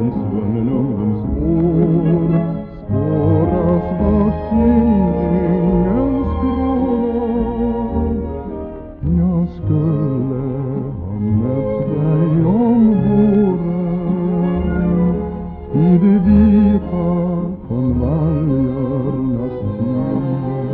en svunnen ungdomsår spåras vart gillingen skrålar. Jag skulle ha mött dig om våren i de vita konvaljernas tid.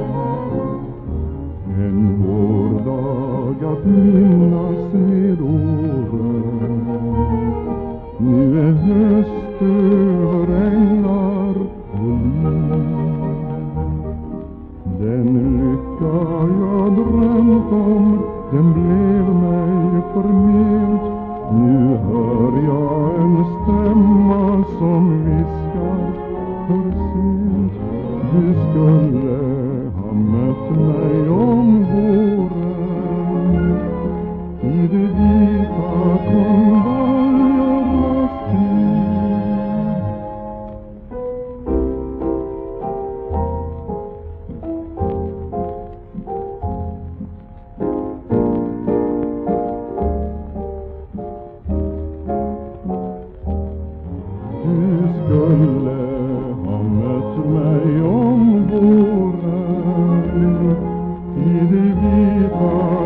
En vårdag att minnas med åren. Nu är höst över änglar och liv. Den lycka jag drömt om, den blev mig förment. Nu hör jag en stämma som viskar för sent. Du skulle ha mött mig om våren i de vita konvaljernas tid. Du skulle ha mött mig om våren i de vita